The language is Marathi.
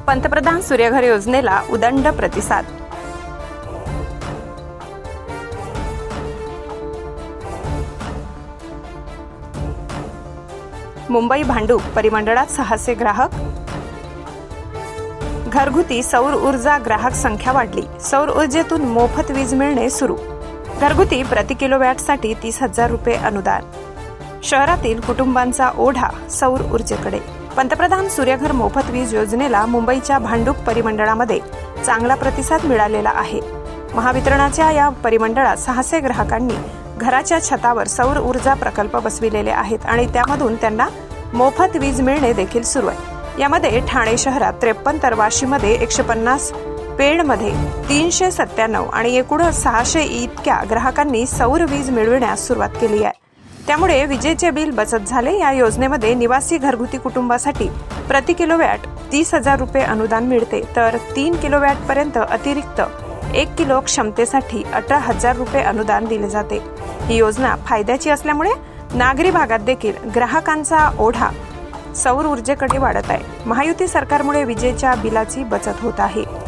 पंतप्रधान सूर्यघर योजनेला उदंड प्रतिसाद। मुंबई भांडूप परिमंडळात 600 ग्राहक। घरगुती सौर ऊर्जा ग्राहक संख्या वाढली। सौर ऊर्जेतून मोफत वीज मिळणे सुरू। घरगुती प्रति किलोवॅटसाठी 30,000 रुपये अनुदान। शहरातील कुटुंबांचा ओढा सौर ऊर्जेकडे। पंतप्रधान सूर्यघर मोफत वीज योजनेला मुंबईच्या भांडूप परिमंडळामध्ये चांगला प्रतिसाद मिळालेला आहे। महावितरणाच्या या परिमंडळात 600 ग्राहकांनी घराच्या छतावर सौर ऊर्जा प्रकल्प बसविलेले आहेत आणि त्यामधून त्यांना मोफत वीज मिळणे देखील सुरू आहे। यामध्ये ठाणे शहरात 53, तर वाशीमध्ये 150, पेणमध्ये 397 आणि एकूण 600 इतक्या ग्राहकांनी सौर वीज मिळविण्यास सुरुवात केली आहे। त्यामुळे विजेचे बिल बचत झाले। या योजनेमध्ये निवासी घरगुती कुटुंबासाठी प्रति किलोवॅट 30,000 रुपये अनुदान मिळते, तर 3 किलोवॅट पर्यंत अतिरिक्त 1 किलो क्षमतेसाठी 18,000 रुपये अनुदान दिले जाते। ही योजना फायद्याची असल्यामुळे नागरी भागात देखील ग्राहकांचा ओढा सौर ऊर्जेकडे वाढत आहे। महायुती सरकारमुळे विजेच्या बिलाची बचत होत आहे।